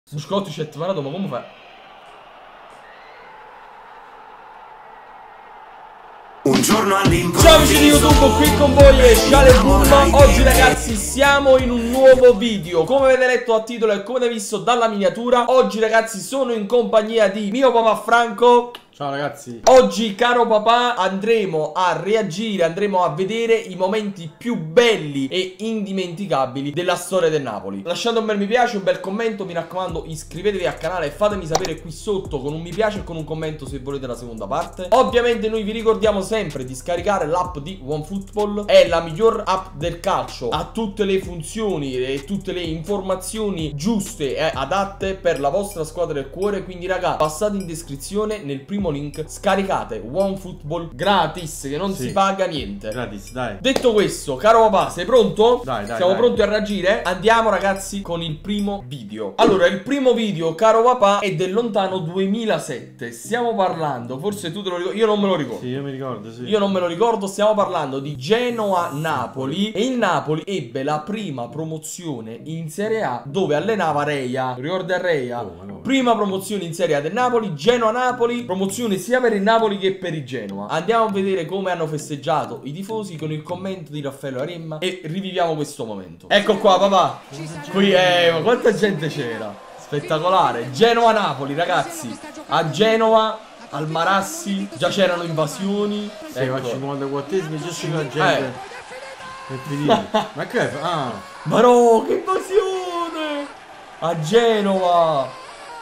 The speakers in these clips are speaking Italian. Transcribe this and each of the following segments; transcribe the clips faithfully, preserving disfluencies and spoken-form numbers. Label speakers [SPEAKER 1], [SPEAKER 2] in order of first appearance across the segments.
[SPEAKER 1] Muscolotti ci ha parato, ma come fai?
[SPEAKER 2] Un giorno all'improvviso.
[SPEAKER 1] Ciao amici di YouTube, qui con voi è Shale Boom. Oggi ragazzi siamo in un nuovo video. Come avete letto a titolo e come avete visto dalla miniatura, oggi ragazzi sono in compagnia di mio papà Franco.
[SPEAKER 3] Ciao ragazzi.
[SPEAKER 1] Oggi caro papà andremo a reagire, andremo a vedere i momenti più belli e indimenticabili della storia del Napoli. Lasciate un bel mi piace, un bel commento, mi raccomando iscrivetevi al canale e fatemi sapere qui sotto con un mi piace e con un commento se volete la seconda parte. Ovviamente noi vi ricordiamo sempre di scaricare l'app di OneFootball, è la miglior app del calcio, ha tutte le funzioni e tutte le informazioni giuste e adatte per la vostra squadra del cuore. Quindi raga, passate in descrizione nel primo link, scaricate OneFootball gratis, che non
[SPEAKER 3] sì.
[SPEAKER 1] si paga niente.
[SPEAKER 3] Gratis, dai.
[SPEAKER 1] Detto questo, caro papà, sei pronto?
[SPEAKER 3] Dai, dai.
[SPEAKER 1] Siamo
[SPEAKER 3] dai.
[SPEAKER 1] pronti a reagire? Andiamo ragazzi con il primo video. Allora, il primo video, caro papà, è del lontano duemilasette. Stiamo parlando, forse tu te lo ricordi, io non me lo ricordo.
[SPEAKER 3] Sì, io mi ricordo, sì.
[SPEAKER 1] Io non me lo ricordo, stiamo parlando di Genoa-Napoli. E il Napoli ebbe la prima promozione in Serie A dove allenava Reia. Ricordi a Reia?
[SPEAKER 3] Oh, no.
[SPEAKER 1] Prima promozione in Serie A del Napoli, Genoa-Napoli, promozione sia per il Napoli che per il Genoa. Andiamo a vedere come hanno festeggiato i tifosi con il commento di Raffaele Aremma e riviviamo questo momento. Ecco qua papà. Qui è, ma quanta gente c'era. Spettacolare. Genoa-Napoli ragazzi. A Genova, al Marassi, già c'erano invasioni.
[SPEAKER 3] Sì,
[SPEAKER 1] Ecco.
[SPEAKER 3] al cinquantaquattresimo già c'è la gente.
[SPEAKER 1] Eh.
[SPEAKER 3] È finito. Ma che è? Ah.
[SPEAKER 1] Ma no, che invasione! A Genova!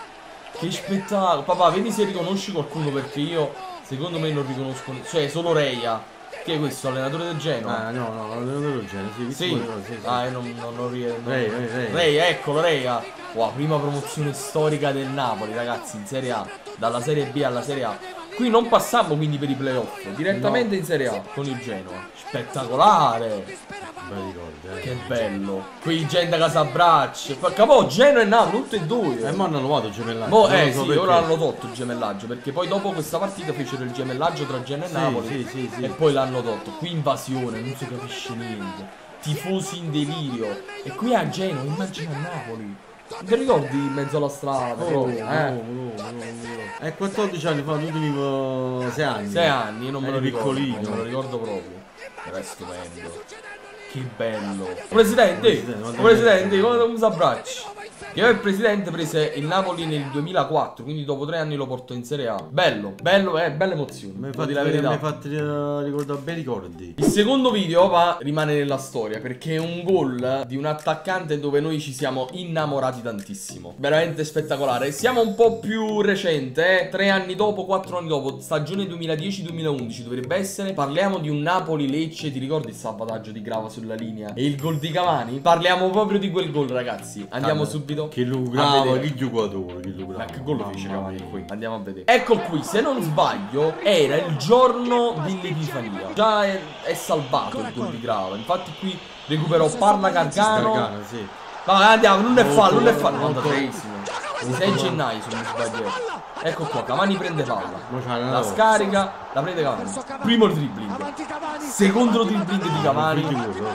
[SPEAKER 1] Che spettacolo! Papà, vedi se riconosci qualcuno, perché io, secondo me, non riconosco. Cioè, solo Reia. Chi è questo? Allenatore del Genoa?
[SPEAKER 3] Ah, no, no, allenatore del genere, sì.
[SPEAKER 1] Sì.
[SPEAKER 3] Sì, sì, sì.
[SPEAKER 1] Ah, io non, non, non riesco.
[SPEAKER 3] Reia, Reia, Reia.
[SPEAKER 1] Reia, eccolo, Reia. Wow, prima promozione storica del Napoli, ragazzi, in Serie A. Dalla Serie B alla Serie A. Qui non passammo quindi per i playoff, direttamente
[SPEAKER 3] No.
[SPEAKER 1] in Serie A con il Genoa. Spettacolare!
[SPEAKER 3] Bei ricordi, eh.
[SPEAKER 1] Che bello. Qui gente a Casabraccio. Capò, Genoa e Napoli, tutte e due.
[SPEAKER 3] Eh, ma hanno trovato il gemellaggio.
[SPEAKER 1] Boh,
[SPEAKER 3] non
[SPEAKER 1] eh
[SPEAKER 3] lo so
[SPEAKER 1] sì,
[SPEAKER 3] perché.
[SPEAKER 1] ora hanno tolto il gemellaggio, perché poi dopo questa partita fecero il gemellaggio tra Genoa e
[SPEAKER 3] Sì,
[SPEAKER 1] Napoli.
[SPEAKER 3] sì, sì, sì.
[SPEAKER 1] E poi l'hanno tolto. Qui invasione, non si capisce niente. Tifosi in delirio. E qui a Genoa, immagina a Napoli. Non ti ricordi in mezzo alla strada?
[SPEAKER 3] Oh,
[SPEAKER 1] proprio,
[SPEAKER 3] no,
[SPEAKER 1] eh?
[SPEAKER 3] no, no, no. È quattordici anni fa, tu avevo sei anni.
[SPEAKER 1] Sei anni, io non me lo
[SPEAKER 3] Eri
[SPEAKER 1] ricordo.
[SPEAKER 3] piccolino.
[SPEAKER 1] Non me lo ricordo proprio. Era stupendo. Che bello. Presidente,
[SPEAKER 3] Presidente,
[SPEAKER 1] oh, presidente, come mi abbracci? Che il presidente prese il Napoli nel duemilaquattro, quindi dopo tre anni lo portò in Serie A. Bello, bello, eh, bella emozione.
[SPEAKER 3] Mi hai
[SPEAKER 1] Devo dire
[SPEAKER 3] fatto,
[SPEAKER 1] la
[SPEAKER 3] mi hai
[SPEAKER 1] verità.
[SPEAKER 3] fatto eh, ricordare bei ricordi.
[SPEAKER 1] Il secondo video va, rimane nella storia perché è un gol di un attaccante dove noi ci siamo innamorati tantissimo. Veramente spettacolare. Siamo un po' più recente, eh? Tre anni dopo, quattro anni dopo, stagione duemiladieci duemilaundici dovrebbe essere. Parliamo di un Napoli-Lecce, ti ricordi il salvataggio di Grava sulla linea e il gol di Cavani? Parliamo proprio di quel gol ragazzi. Andiamo
[SPEAKER 3] Allora,
[SPEAKER 1] subito
[SPEAKER 3] Che lo
[SPEAKER 1] a
[SPEAKER 3] grava,
[SPEAKER 1] vedere.
[SPEAKER 3] che giocatore, che lo grava.
[SPEAKER 1] Ma che gol lo fece
[SPEAKER 3] Mamma
[SPEAKER 1] Cavani
[SPEAKER 3] mia.
[SPEAKER 1] qui? Andiamo a vedere. Ecco qui, se non sbaglio, era il giorno dell'Epifania. Già è, è salvato il gol di Grava. Infatti qui recuperò Parla Gargano.
[SPEAKER 3] Gargano, sì.
[SPEAKER 1] Ma andiamo, non è
[SPEAKER 3] Molto,
[SPEAKER 1] fallo, non è fallo.
[SPEAKER 3] molto.
[SPEAKER 1] novantatreesimo. Il sei gennaio, se non sbaglio. Ecco qua, Cavani prende palla.
[SPEAKER 3] Ma c'ha una
[SPEAKER 1] La
[SPEAKER 3] roba.
[SPEAKER 1] scarica, la prende Cavani. Primo dribbling. Secondo dribbling di Cavani.
[SPEAKER 3] Quindi quello,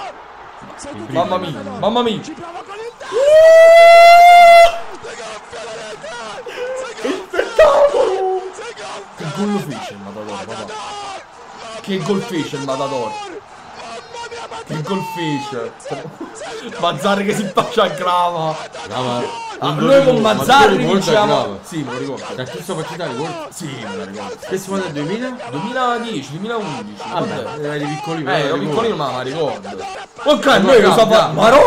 [SPEAKER 3] eh.
[SPEAKER 1] Mamma mia, mamma mia. Che spettacolo! Che gol lo fece il Matador, papà? Che gol fece il Matador? Che gol fece? Mazzarri che si faccia a Grava.
[SPEAKER 3] Grava.
[SPEAKER 1] Ah,
[SPEAKER 3] Non lo
[SPEAKER 1] noi con
[SPEAKER 3] ricordo, ma
[SPEAKER 1] Mazzarri
[SPEAKER 3] tu lo ricordi a
[SPEAKER 1] diciamo.
[SPEAKER 3] Grava?
[SPEAKER 1] Sì, me lo ricordo.
[SPEAKER 3] Da questa partita ricordi?
[SPEAKER 1] Sì, me la ricordo.
[SPEAKER 3] Che si fa nel duemila?
[SPEAKER 1] duemiladieci, duemilaundici.
[SPEAKER 3] Vabbè,
[SPEAKER 1] Vabbè.
[SPEAKER 3] eri piccolino.
[SPEAKER 1] Eh,
[SPEAKER 3] però
[SPEAKER 1] ero
[SPEAKER 3] ricordo.
[SPEAKER 1] piccolino ma la ricordo. Ok,
[SPEAKER 3] Ma
[SPEAKER 1] noi cosa
[SPEAKER 3] bravo,
[SPEAKER 1] fa?
[SPEAKER 3] bravo.
[SPEAKER 1] Ma no!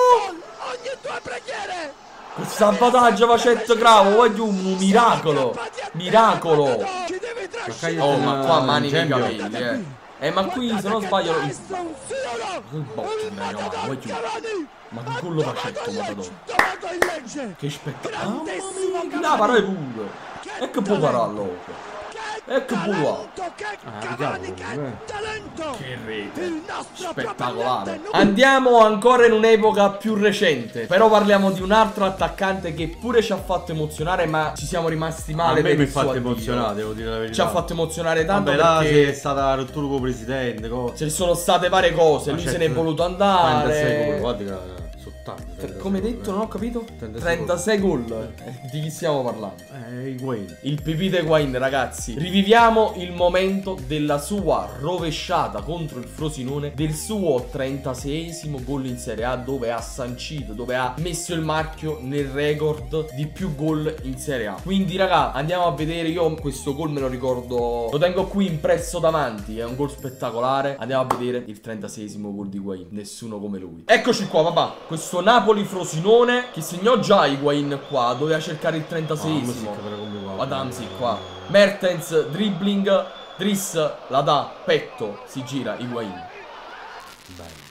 [SPEAKER 1] Il salvataggio facetto Gravo, voglio un miracolo. Miracolo.
[SPEAKER 3] Ma cagli
[SPEAKER 1] Oh,
[SPEAKER 3] in-
[SPEAKER 1] ma qua
[SPEAKER 3] in
[SPEAKER 1] mani nei
[SPEAKER 3] Champions.
[SPEAKER 1] capelli, eh. Eh, ma qui se non sbaglio il botto di mano, vai giù. Ma che gol lo facetto, Matador? Che spettacolo. Mamma mia, che la parole pure. E che può pararlo? E che buono.
[SPEAKER 3] Ah, vediamo comunque.
[SPEAKER 1] Che rete. Spettacolare. Andiamo ancora in un'epoca più recente. Però parliamo di un altro attaccante che pure ci ha fatto emozionare, ma ci siamo rimasti
[SPEAKER 3] A
[SPEAKER 1] male
[SPEAKER 3] me
[SPEAKER 1] per
[SPEAKER 3] mi ha
[SPEAKER 1] il suo
[SPEAKER 3] fatto
[SPEAKER 1] addio.
[SPEAKER 3] emozionare, devo dire la verità.
[SPEAKER 1] Ci ha fatto emozionare tanto
[SPEAKER 3] Vabbè, là
[SPEAKER 1] perché
[SPEAKER 3] è stata la rottura con il presidente, cose.
[SPEAKER 1] ci sono state varie cose.
[SPEAKER 3] Ma
[SPEAKER 1] Lui
[SPEAKER 3] certo,
[SPEAKER 1] se ne è voluto
[SPEAKER 3] quarantasei
[SPEAKER 1] andare.
[SPEAKER 3] come guarda che sono tanti.
[SPEAKER 1] Come detto, non ho capito?
[SPEAKER 3] trentasei
[SPEAKER 1] trentasei gol. Eh, di chi stiamo parlando?
[SPEAKER 3] Eh, Higuain.
[SPEAKER 1] Il pipì di Higuain, ragazzi. Riviviamo il momento della sua rovesciata contro il Frosinone, del suo trentaseiesimo gol in Serie A, dove ha sancito, dove ha messo il marchio nel record di più gol in Serie A. Quindi, raga, andiamo a vedere. Io questo gol me lo ricordo, lo tengo qui impresso davanti. È un gol spettacolare. Andiamo a vedere il trentaseiesimo gol di Higuain. Nessuno come lui. Eccoci qua, papà. Questo Napoli-Frosinone che segnò già Higuain qua. Doveva cercare il trentaseiesimo. Adamsi qua. Mertens, dribbling. Driss la dà. Petto. Si gira. Higuain.
[SPEAKER 3] Bello.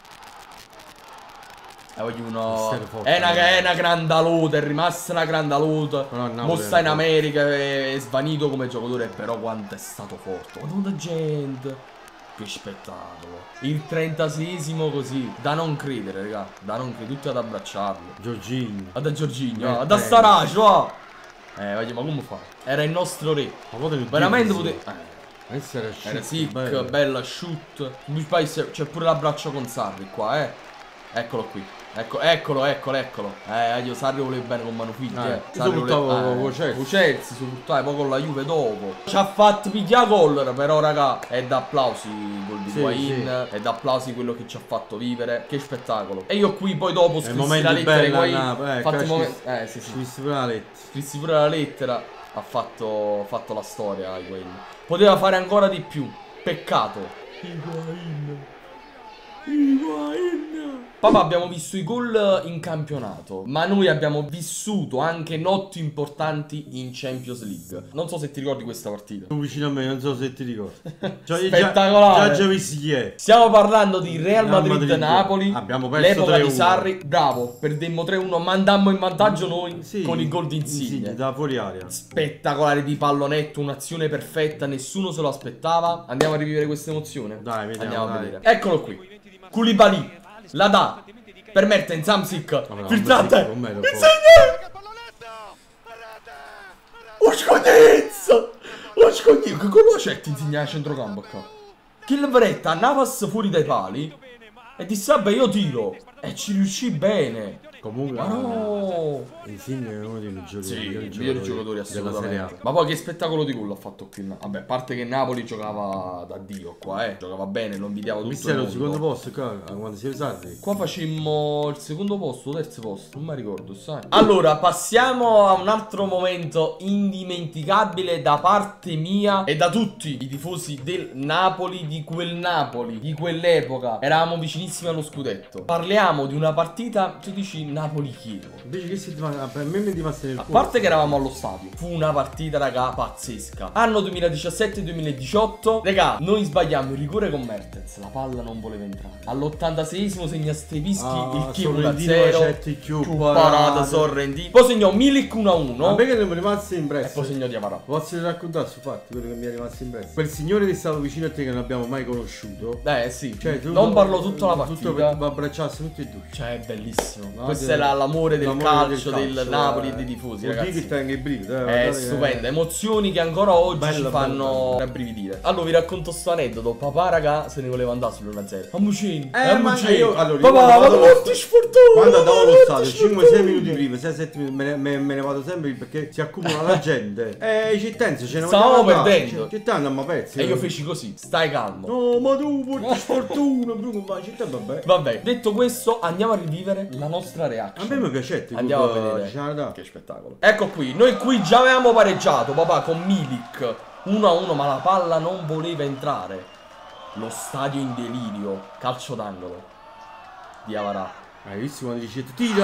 [SPEAKER 1] Eh, voglio uno... È una, è una grandalota, è rimasta una grandalota. Mo sta in America, è, è svanito come giocatore, però quanto è stato forte. Madonna gente. Che spettacolo. Il trentaseiesimo così. Da non credere, raga. Da non credere, tutti ad abbracciarlo.
[SPEAKER 3] Jorginho.
[SPEAKER 1] Da Jorginho, da Staracio. Eh, voglio, ma come fa? Era il nostro re. Ma veramente poteva... Eh.
[SPEAKER 3] Era,
[SPEAKER 1] era sick, bello. Bella shoot. C'è pure l'abbraccio con Sarri qua, eh. Eccolo qui. Ecco, eccolo, eccolo, eccolo. Eh, io Sarri voleva bene con mano figlia. Eh,
[SPEAKER 3] eh. Io buttavo
[SPEAKER 1] con Chelsea. Chelsea, su buttare poi con la Juve dopo. Ci ha fatto picchiare gol, però raga, è da applausi il gol di Higuain, sì, sì. È da applausi quello che ci ha fatto vivere. Che spettacolo. E io qui poi dopo scrissi la lettera di Higuain.
[SPEAKER 3] Eh,
[SPEAKER 1] fatti momenti... eh sì sì.
[SPEAKER 3] Scrissi pure la lettera.
[SPEAKER 1] Scrissi pure la lettera. Ha fatto, fatto la storia Higuain. Poteva fare ancora di più. Peccato. Higuain. Higuain. Papà, abbiamo visto i gol in campionato, ma noi abbiamo vissuto anche notti importanti in Champions League. Non so se ti ricordi questa partita.
[SPEAKER 3] Tu vicino a me, non so se ti ricordi. Cioè,
[SPEAKER 1] spettacolare.
[SPEAKER 3] Già, già visti chi è.
[SPEAKER 1] Stiamo parlando di Real Madrid-Napoli.
[SPEAKER 3] Abbiamo perso
[SPEAKER 1] l'epoca di Sarri. Bravo, perdemmo tre uno, ma andammo in vantaggio noi, sì, con il gol di Insigne.
[SPEAKER 3] Da fuori aria.
[SPEAKER 1] Spettacolare di pallonetto, un'azione perfetta, nessuno se lo aspettava. Andiamo a rivivere questa emozione.
[SPEAKER 3] Dai, vediamo,
[SPEAKER 1] andiamo
[SPEAKER 3] dai.
[SPEAKER 1] a vedere. Eccolo qui. Koulibaly. La dà per Mertens, Hamsik, filtrate, Insigne! Oh scognezza! Oh scognezza! Che quello c'è Insigne a centrocampo qua? Che levretta, Navas fuori dai pali e disse vabbè io tiro e ci riuscì bene.
[SPEAKER 3] Comunque,
[SPEAKER 1] no.
[SPEAKER 3] Insigne è uno dei migliori,
[SPEAKER 1] sì,
[SPEAKER 3] migliori
[SPEAKER 1] giocatori, giocatori assolutamente. Ma poi che spettacolo di gol ha fatto qui. Vabbè, a parte che Napoli giocava da Dio qua, eh. Giocava bene, lo invidiavo tutto.
[SPEAKER 3] Mistero, il secondo posto qua, quando si è usati.
[SPEAKER 1] Qua facemmo il secondo posto, terzo posto, non mi ricordo, sai. Allora, passiamo a un altro momento indimenticabile da parte mia e da tutti i tifosi del Napoli, di quel Napoli, di quell'epoca. Eravamo vicinissimi allo scudetto. Parliamo di una partita, tu dici Napoli-Chievo.
[SPEAKER 3] Invece che si per me mi è rimasto nel cuore.
[SPEAKER 1] A parte che eravamo allo stadio, fu una partita, raga, pazzesca. Anno duemiladiciassette duemiladiciotto, raga, noi sbagliamo il rigore con Mertens. La palla non voleva entrare. All'ottantaseiesimo segna Stevischi ah, il Chievo uno a zero. Parata Sorrentino. Poi segnò Milik uno a uno.
[SPEAKER 3] Ma perché non mi è rimasto impresso?
[SPEAKER 1] E poi segnò Diavara.
[SPEAKER 3] Posso raccontare su fatti quello che mi è rimasto impresso? Quel signore che stava vicino a te che non abbiamo mai conosciuto.
[SPEAKER 1] Eh sì,
[SPEAKER 3] cioè,
[SPEAKER 1] non parlo tutta la partita.
[SPEAKER 3] Tutto per abbracciarsi tutti e due.
[SPEAKER 1] Cioè è bellissimo. No, questo è l'amore del calcio, del, del Napoli e dei tifosi, ragazzi. È stupendo, emozioni che ancora oggi bella, ci fanno rabbrividire. Allora vi racconto sto aneddoto. Papà, raga, se ne voleva andare sull'uno a zero. A Mucini,
[SPEAKER 3] eh, a Mucini. Io, allora,
[SPEAKER 1] papà, vado molto sfortunato.
[SPEAKER 3] Quando andavo allo stadio, cinque sei minuti prima, sei sette minuti, me ne, me, me ne vado sempre perché si accumula la gente. E i cittenzi ce ne
[SPEAKER 1] stavamo perdendo.
[SPEAKER 3] Città andiamo a pezzi.
[SPEAKER 1] E io feci così, stai calmo.
[SPEAKER 3] No, ma tu, porti sfortuna, Bruno, ma città vabbè.
[SPEAKER 1] Vabbè, detto questo, andiamo a rivivere la nostra reaction.
[SPEAKER 3] A me mi piace.
[SPEAKER 1] Andiamo a vedere. Che spettacolo. Ecco qui, noi qui già avevamo pareggiato, papà, con Milik uno a uno, ma la palla non voleva entrare. Lo stadio in delirio. Calcio d'angolo. Diavara.
[SPEAKER 3] Hai visto quando dice tira?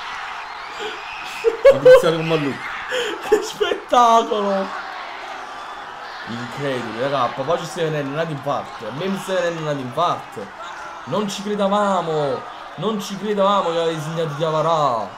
[SPEAKER 3] A iniziare con Mallucco.
[SPEAKER 1] Che spettacolo. Incredibile, raga. Papà ci stai venendo un infarto. A me mi stai venendo un infarto. Non ci credevamo. Non ci credevamo che avevi segnato Diavara.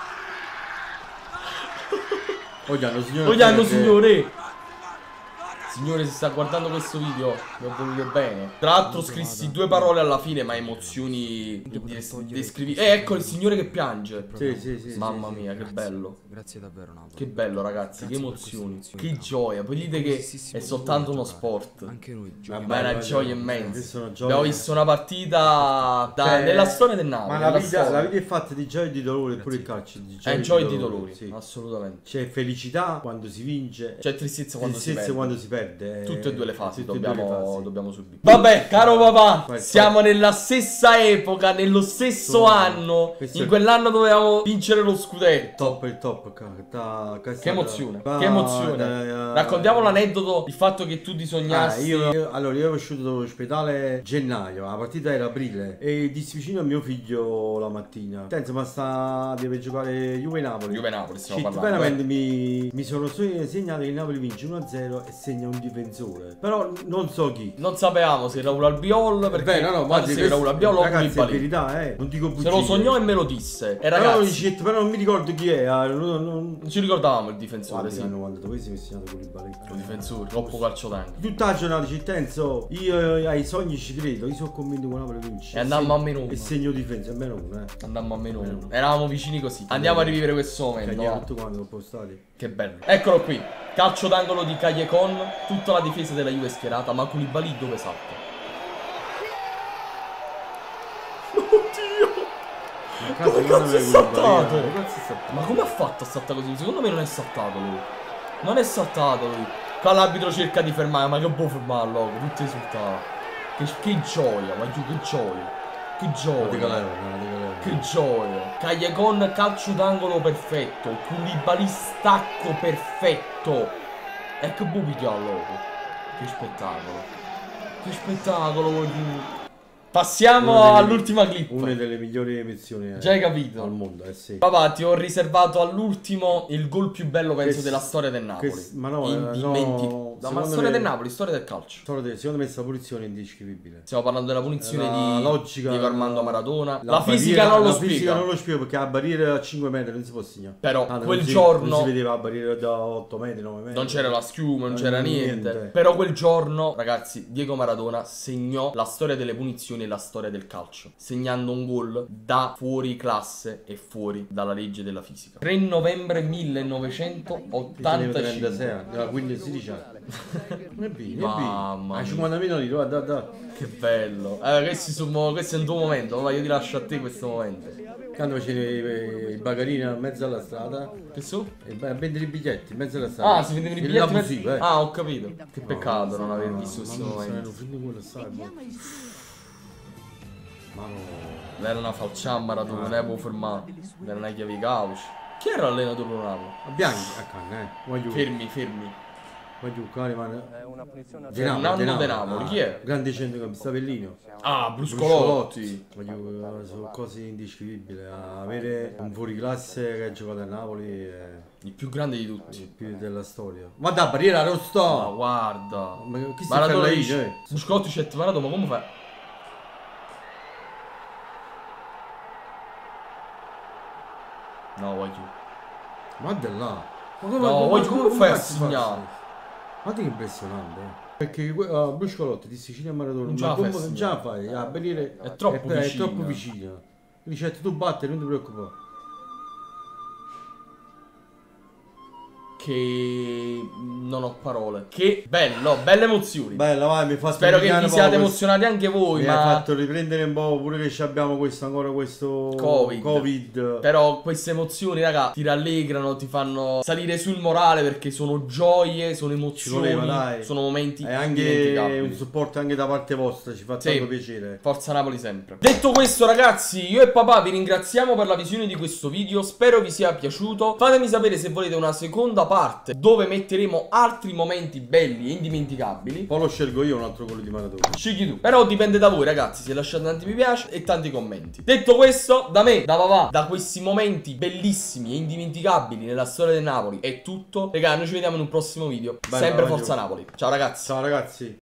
[SPEAKER 3] Ogliano signore.
[SPEAKER 1] Ogliano signore. Signore, se sta guardando questo video, mi ho voluto bene. Tra l'altro scrissi due parole alla fine, ma emozioni descrivi. Eh, ecco il signore che piange.
[SPEAKER 3] Sì, sì, sì.
[SPEAKER 1] Mamma
[SPEAKER 3] sì,
[SPEAKER 1] mia,
[SPEAKER 3] sì.
[SPEAKER 1] che bello.
[SPEAKER 4] Grazie davvero, Napoli.
[SPEAKER 1] Che bello, ragazzi, che emozioni. Che gioia. Poi dite che
[SPEAKER 4] Bellissimo
[SPEAKER 1] è soltanto uno
[SPEAKER 4] giocare.
[SPEAKER 1] sport.
[SPEAKER 4] Anche noi
[SPEAKER 3] Vabbè,
[SPEAKER 1] Ma è una
[SPEAKER 3] guarda,
[SPEAKER 1] gioia
[SPEAKER 3] questa è
[SPEAKER 1] immensa.
[SPEAKER 3] una gioia.
[SPEAKER 1] Abbiamo visto una partita da-
[SPEAKER 3] Cioè,
[SPEAKER 1] nella storia del Napoli.
[SPEAKER 3] Ma la
[SPEAKER 1] nella
[SPEAKER 3] vita,
[SPEAKER 1] storia.
[SPEAKER 3] la vita è fatta di gioia e di dolore, pure il calcio è di gioia
[SPEAKER 1] È
[SPEAKER 3] e
[SPEAKER 1] gioia e di dolori,
[SPEAKER 3] sì.
[SPEAKER 1] assolutamente.
[SPEAKER 3] C'è felicità quando si vince,
[SPEAKER 1] C'è tristezza quando si
[SPEAKER 3] tristezza
[SPEAKER 1] perde.
[SPEAKER 3] quando si perde. eh,
[SPEAKER 1] Tutte e due le fasi
[SPEAKER 3] tutte e due le
[SPEAKER 1] dobbiamo,
[SPEAKER 3] fasi.
[SPEAKER 1] dobbiamo subire. Vabbè, caro papà,
[SPEAKER 3] Vai,
[SPEAKER 1] siamo nella stessa epoca, nello stesso
[SPEAKER 3] Sì.
[SPEAKER 1] anno.
[SPEAKER 3] Questo
[SPEAKER 1] In
[SPEAKER 3] è-
[SPEAKER 1] quell'anno dovevamo vincere lo scudetto.
[SPEAKER 3] Top il top, ca- ta- ca-
[SPEAKER 1] Che emozione,
[SPEAKER 3] va-
[SPEAKER 1] che emozione.
[SPEAKER 3] da-
[SPEAKER 1] Raccontiamo l'aneddoto, il fatto che tu ti
[SPEAKER 3] Ah,
[SPEAKER 1] sognassi.
[SPEAKER 3] io, io- allora io ero uscito dall'ospedale gennaio, la partita era aprile e dissi vicino a mio figlio la mattina. Pensa, ma sta deve giocare Juve Napoli.
[SPEAKER 1] Juve Napoli stiamo
[SPEAKER 3] Shit,
[SPEAKER 1] parlando.
[SPEAKER 3] veramente mi, mi sono so- segnato che il Napoli vince uno a zero e segna un difensore. Però non so chi.
[SPEAKER 1] Non sapevamo se Raul Albiol, perché
[SPEAKER 3] Beh, no, no,
[SPEAKER 1] guarda, se
[SPEAKER 3] questo-
[SPEAKER 1] Raul Albiol o
[SPEAKER 3] ragazzi, è
[SPEAKER 1] Koulibaly.
[SPEAKER 3] verità, eh. Non dico bugie.
[SPEAKER 1] Se lo sognò e me lo disse. E
[SPEAKER 3] Però,
[SPEAKER 1] ragazzi,
[SPEAKER 3] shit, però non mi ricordo chi è. eh, Non, non...
[SPEAKER 1] non ci ricordavamo il difensore,
[SPEAKER 3] Guarda,
[SPEAKER 1] sì.
[SPEAKER 3] sì. novantadue mi è segnato Koulibaly.
[SPEAKER 1] Il difensore, troppo calcio d'angolo.
[SPEAKER 3] Tutta la giornata ci tenso, io eh, ai sogni ci credo, io sono convinto che Napoli vince.
[SPEAKER 1] E andammo a meno uno.
[SPEAKER 3] E segno difesa, a meno uno, eh.
[SPEAKER 1] Andammo a meno uno. Eravamo vicini così. Andiamo a rivivere questo momento.
[SPEAKER 3] Cagliamo
[SPEAKER 1] va.
[SPEAKER 3] tutto quanto con postati.
[SPEAKER 1] Che bello. Eccolo qui. Calcio d'angolo di Callecon. Tutta la difesa della Juve schierata. Ma Koulibaly dove salta?
[SPEAKER 3] Ma
[SPEAKER 1] Come cazzo è saltato?
[SPEAKER 3] Come cazzo è saltato?
[SPEAKER 1] Ma come ha fatto a saltare così? Secondo me non è saltato lui. Non è saltato lui. Qua l'arbitro cerca di fermare. Ma che può fermare loco? Tutti esultati. Che, che gioia. Ma giù che gioia. Che
[SPEAKER 3] Non ti
[SPEAKER 1] gioia.
[SPEAKER 3] calero, non ti calero.
[SPEAKER 1] Che gioia. Callecon calcio d'angolo perfetto. Koulibaly stacco perfetto. E che buon picchiare loco. Che spettacolo. Che spettacolo voglio. Passiamo
[SPEAKER 3] Una delle-
[SPEAKER 1] all'ultima clip.
[SPEAKER 3] Una delle migliori emissioni eh,
[SPEAKER 1] Già hai capito?
[SPEAKER 3] al mondo, eh sì.
[SPEAKER 1] Papà, ti ho riservato all'ultimo il gol più bello, penso,
[SPEAKER 3] Che-
[SPEAKER 1] della storia del Napoli.
[SPEAKER 3] che- ma no, eh,
[SPEAKER 1] Indimenti-
[SPEAKER 3] no,
[SPEAKER 1] No, ma
[SPEAKER 3] secondo
[SPEAKER 1] storia
[SPEAKER 3] me-
[SPEAKER 1] del Napoli, storia del calcio.
[SPEAKER 3] Solo te, secondo me questa punizione è indescrivibile.
[SPEAKER 1] Stiamo parlando della punizione
[SPEAKER 3] La
[SPEAKER 1] di
[SPEAKER 3] logica,
[SPEAKER 1] Diego Armando Maradona. La,
[SPEAKER 3] La
[SPEAKER 1] fisica
[SPEAKER 3] barriera-
[SPEAKER 1] non lo
[SPEAKER 3] la
[SPEAKER 1] spiega.
[SPEAKER 3] fisica non lo spiega perché la barriera a cinque metri non si può segnare.
[SPEAKER 1] Però
[SPEAKER 3] Ah, non
[SPEAKER 1] quel
[SPEAKER 3] si-
[SPEAKER 1] giorno
[SPEAKER 3] non si vedeva la barriera da otto metri, nove metri.
[SPEAKER 1] non c'era la schiuma, non
[SPEAKER 3] Non
[SPEAKER 1] c'era niente.
[SPEAKER 3] niente.
[SPEAKER 1] Però quel giorno, ragazzi, Diego Maradona segnò la storia delle punizioni e la storia del calcio, segnando un gol da fuori classe e fuori dalla legge della fisica. tre novembre millenovecentottantacinque.
[SPEAKER 3] trentasei anni, no, quindi sedici anni. Non è bene, è
[SPEAKER 1] Mamma
[SPEAKER 3] bene.
[SPEAKER 1] mia.
[SPEAKER 3] A cinquanta minuti, guarda, guarda.
[SPEAKER 1] Che bello. Eh, questi sono, questo è un tuo momento, ma io ti lascio a te questo momento.
[SPEAKER 3] Quando facevi i bagarini in mezzo alla strada
[SPEAKER 1] Che so?
[SPEAKER 3] e a vendere i biglietti in mezzo alla strada.
[SPEAKER 1] Ah, si vedevano i
[SPEAKER 3] Il
[SPEAKER 1] biglietti.
[SPEAKER 3] abusivo, eh.
[SPEAKER 1] Ah, ho capito. Che peccato non aver visto questo
[SPEAKER 3] Mamma mia,
[SPEAKER 1] momento.
[SPEAKER 3] non finì quello sai, boh. Ma no.
[SPEAKER 1] Era una falciamba, Maradona, non è può fermare. Era una chiave cauci. Chi era l'allenatore del Napoli?
[SPEAKER 3] A Bianchi, a canna, eh. Voglio.
[SPEAKER 1] Fermi, fermi.
[SPEAKER 3] Voglio cari, ma.
[SPEAKER 1] Fernando De Napoli, chi è?
[SPEAKER 3] Grande centrocampista Stavellino.
[SPEAKER 1] Ah, Bruscolotti.
[SPEAKER 3] Voglio, eh, sono cose indescrivibili. Avere un fuoriclasse che ha giocato a Napoli è
[SPEAKER 1] Il più grande di tutti.
[SPEAKER 3] il più della storia. Ma da barriera non
[SPEAKER 1] Ma
[SPEAKER 3] sto!
[SPEAKER 1] guarda.
[SPEAKER 3] Ma chi si
[SPEAKER 1] Maradona
[SPEAKER 3] fa lì,
[SPEAKER 1] dice.
[SPEAKER 3] eh?
[SPEAKER 1] Bruscolotti c'è Maradona, ma come fai? No, voglio.
[SPEAKER 3] Guarda là. Ma come,
[SPEAKER 1] No, voglio come fai a
[SPEAKER 3] cazzo fa?
[SPEAKER 1] segnare?
[SPEAKER 3] Guarda che impressionante. eh. Perché uh, Bruscolotti di Sicilia a Maradona
[SPEAKER 1] Non ce
[SPEAKER 3] ma
[SPEAKER 1] la fai
[SPEAKER 3] come
[SPEAKER 1] a
[SPEAKER 3] non ce la fai a venire
[SPEAKER 1] È troppo
[SPEAKER 3] è,
[SPEAKER 1] vicina.
[SPEAKER 3] è troppo vicina. Dice tu batte, non ti preoccupare.
[SPEAKER 1] Che non ho parole. Che bello, belle emozioni.
[SPEAKER 3] Bella, vai, mi fa
[SPEAKER 1] Spero che
[SPEAKER 3] sperimentare
[SPEAKER 1] vi
[SPEAKER 3] un po'
[SPEAKER 1] siate
[SPEAKER 3] questo-
[SPEAKER 1] emozionati anche voi,
[SPEAKER 3] Mi ha
[SPEAKER 1] ma
[SPEAKER 3] fatto riprendere un po' pure che ci abbiamo questo ancora questo
[SPEAKER 1] Covid.
[SPEAKER 3] Covid.
[SPEAKER 1] però queste emozioni, raga, ti rallegrano, ti fanno salire sul morale perché sono gioie, sono emozioni,
[SPEAKER 3] voleva, dai.
[SPEAKER 1] sono momenti
[SPEAKER 3] È anche
[SPEAKER 1] indimenticabili.
[SPEAKER 3] un supporto anche da parte vostra, ci fa
[SPEAKER 1] Sì.
[SPEAKER 3] tanto piacere.
[SPEAKER 1] Forza Napoli sempre. Detto questo, ragazzi, io e papà vi ringraziamo per la visione di questo video. Spero vi sia piaciuto. Fatemi sapere se volete una seconda parte dove metteremo altri momenti belli e indimenticabili.
[SPEAKER 3] Poi lo scelgo io un altro quello di Maradona.
[SPEAKER 1] Scegli tu. Però dipende da voi, ragazzi. Se lasciate tanti mi piace e tanti commenti. Detto questo, da me, da papà, da questi momenti bellissimi e indimenticabili nella storia del Napoli è tutto. Raga, noi ci vediamo in un prossimo video.
[SPEAKER 3] Bella,
[SPEAKER 1] Sempre
[SPEAKER 3] voglio.
[SPEAKER 1] Forza Napoli. Ciao ragazzi.
[SPEAKER 3] Ciao ragazzi.